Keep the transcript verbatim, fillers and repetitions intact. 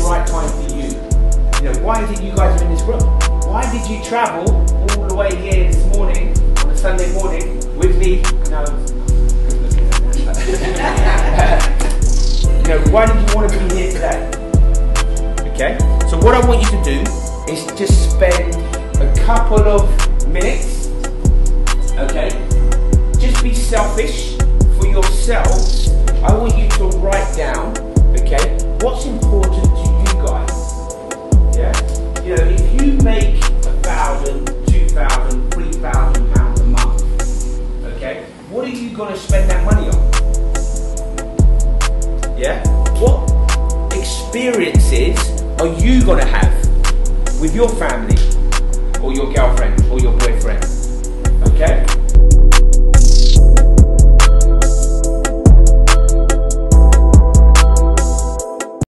right time for you? You know, why is it you guys are in this room? Why did you travel all the way here this morning, on a Sunday morning, with me? No, you know, why did you want to be here today? Okay? So what I want you to do is just spend a couple of minutes, okay? Just be selfish for yourselves. I want you to write down, okay, what's important to you guys. Yeah? You know, if you make a thousand, two thousand, three thousand pounds a month, okay, what are you gonna spend that money on? Yeah? What experiences are you gonna have with your family or your girlfriend or your boyfriend? Okay?